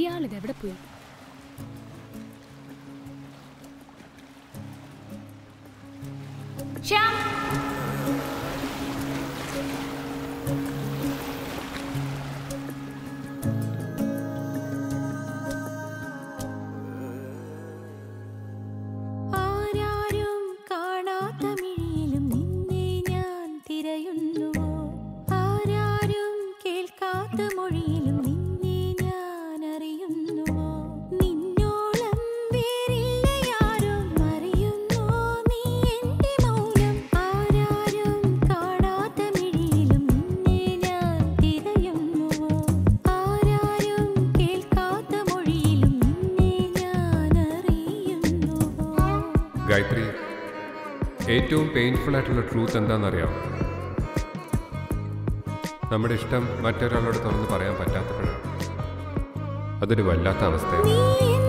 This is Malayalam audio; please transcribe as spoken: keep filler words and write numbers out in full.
ഇയാളിത് എവിടെ പോയി? ശ്യാം, ആരാരും കാണാത്ത മിഴിയിലും നിന്നെ ഞാൻ തിരയുന്നുവോ? ആരാരും കേൾക്കാത്ത മൊഴിയിലും നിന്നെ ഞാൻ അറിയുന്നുവോ? നിന്നോളം വേറില്ലയാരും അറിയുന്നോ നീ എന്റെ മൗനം? ആരാരും കാണാത്ത മിഴിയിലും നിന്നെ ഞാൻ തിരയുന്നുവോ? ആരാരും കേൾക്കാത്ത മൊഴിയിലും നിന്നെ ഞാൻ അറിയുന്നുവോ? ഗായത്രി, ഏറ്റവും പെയിൻഫുൾ ആയിട്ടുള്ള ട്രൂത്ത് എന്താണെന്നറിയാമോ? നമ്മുടെ ഇഷ്ടം മറ്റൊരാളോട് തുറന്ന് പറയാൻ പറ്റാത്തപ്പോഴാണ്. അതൊരു വല്ലാത്ത അവസ്ഥയാണ്. നീ